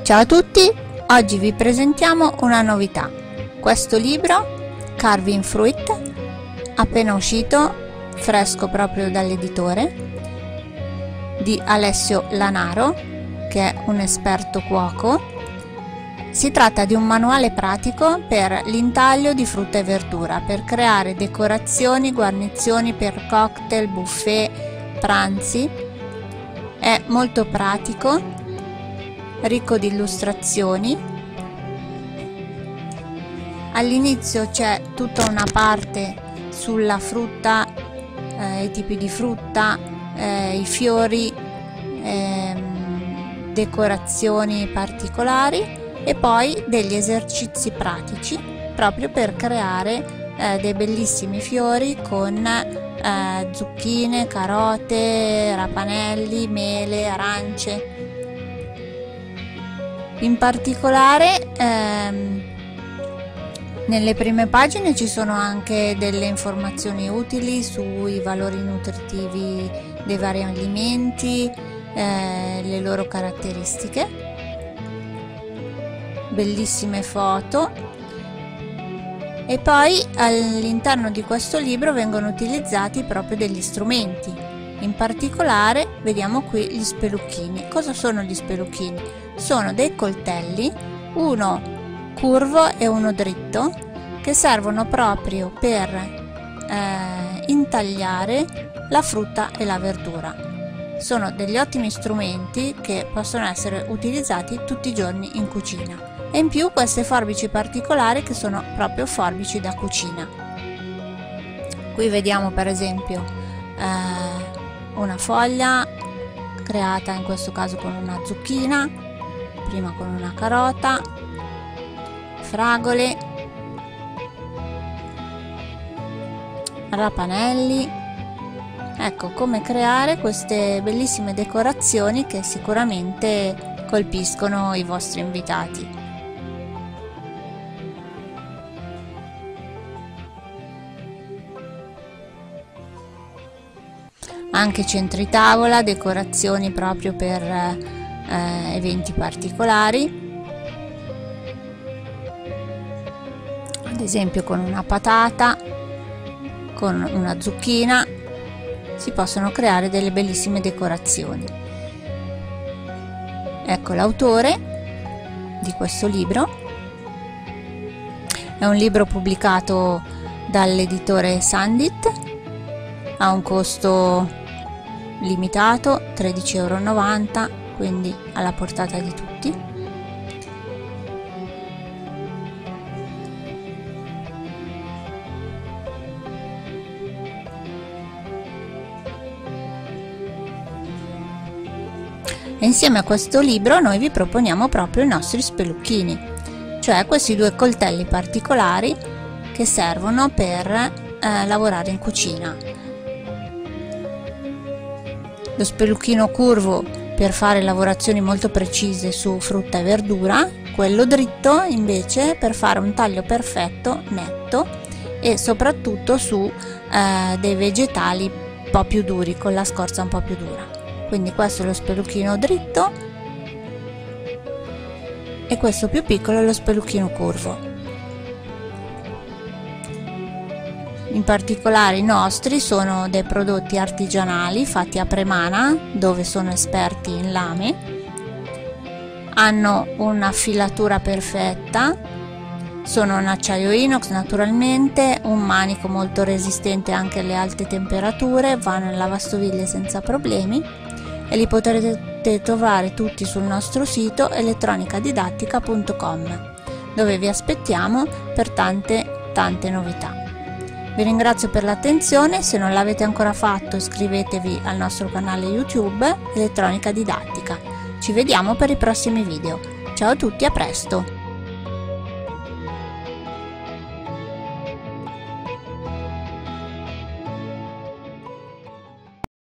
Ciao a tutti, oggi vi presentiamo una novità. Questo libro, Carving Fruit, appena uscito, fresco proprio dall'editore, di Alessio Lanaro, che è un esperto cuoco. Si tratta di un manuale pratico per l'intaglio di frutta e verdura, per creare decorazioni, guarnizioni per cocktail, buffet, pranzi. È molto pratico, ricco di illustrazioni. All'inizio c'è tutta una parte sulla frutta, i tipi di frutta, i fiori, decorazioni particolari e poi degli esercizi pratici proprio per creare dei bellissimi fiori con zucchine, carote, rapanelli, mele, arance. In particolare nelle prime pagine ci sono anche delle informazioni utili sui valori nutritivi dei vari alimenti, le loro caratteristiche, bellissime foto, e poi all'interno di questo libro vengono utilizzati proprio degli strumenti. In particolare vediamo qui gli spelucchini. Cosa sono gli spelucchini? Sono dei coltelli, uno curvo e uno dritto, che servono proprio per intagliare la frutta e la verdura. Sono degli ottimi strumenti che possono essere utilizzati tutti i giorni in cucina, e in più queste forbici particolari che sono proprio forbici da cucina. Qui vediamo per esempio una foglia creata in questo caso con una zucchina, prima con una carota, fragole, rapanelli. Ecco come creare queste bellissime decorazioni che sicuramente colpiscono i vostri invitati. Anche centri tavola, decorazioni proprio per eventi particolari, ad esempio con una patata, con una zucchina, si possono creare delle bellissime decorazioni. Ecco l'autore di questo libro. È un libro pubblicato dall'editore Sandit, ha un costo limitato, 13,90 €, quindi alla portata di tutti. E insieme a questo libro noi vi proponiamo proprio i nostri spelucchini, cioè questi due coltelli particolari che servono per lavorare in cucina. Lo spelucchino curvo per fare lavorazioni molto precise su frutta e verdura, quello dritto invece per fare un taglio perfetto, netto, e soprattutto su dei vegetali un po' più duri, con la scorza un po' più dura. Quindi questo è lo spelucchino dritto e questo più piccolo è lo spelucchino curvo. In particolare i nostri sono dei prodotti artigianali fatti a Premana, dove sono esperti in lame. Hanno una filatura perfetta, sono in acciaio inox naturalmente, un manico molto resistente anche alle alte temperature, vanno in lavastoviglie senza problemi, e li potrete trovare tutti sul nostro sito elettronicadidattica.com, dove vi aspettiamo per tante novità. Vi ringrazio per l'attenzione, se non l'avete ancora fatto iscrivetevi al nostro canale YouTube Elettronica Didattica. Ci vediamo per i prossimi video. Ciao a tutti, a presto!